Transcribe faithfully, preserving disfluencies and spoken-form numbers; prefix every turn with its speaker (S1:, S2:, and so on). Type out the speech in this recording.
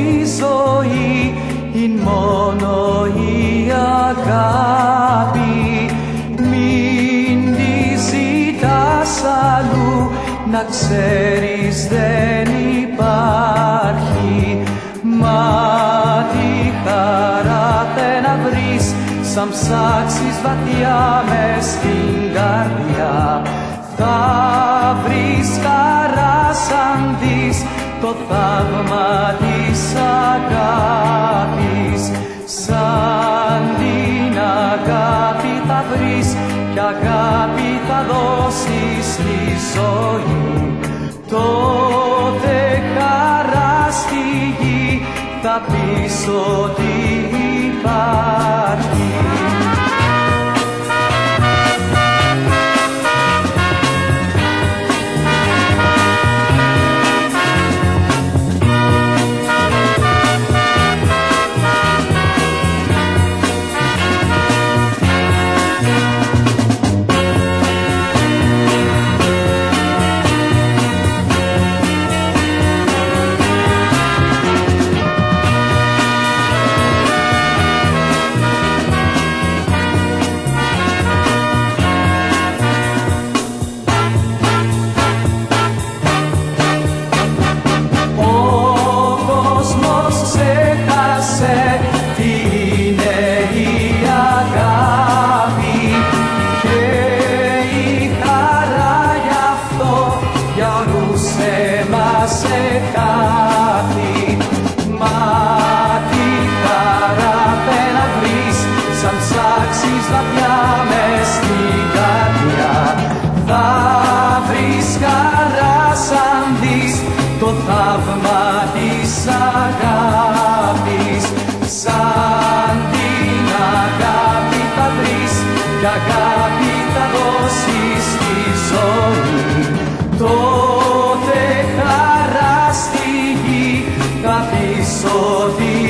S1: ζωή είναι μόνο η αγάπη. Μην τη ζητάς αλλού, να ξέρεις δεν υπάρχει. Μα τη χαρά θε να βρεις, σαν ψάξεις βαθιά μες στην καρδιά. Θα βρεις χαρά σαν δεις το θαύμα της αγάπης. Σαν την αγάπη θα βρεις κι αγάπη θα δώσεις στη ζωή. Τότε χαρά στη γη θα πεις ότι υπάρχει. Το θαύμα της αγάπης, σαν την αγάπη θα βρεις κι αγάπη θα δώσεις στη ζωή. Τότε χαρά στη γη θα πεις ότι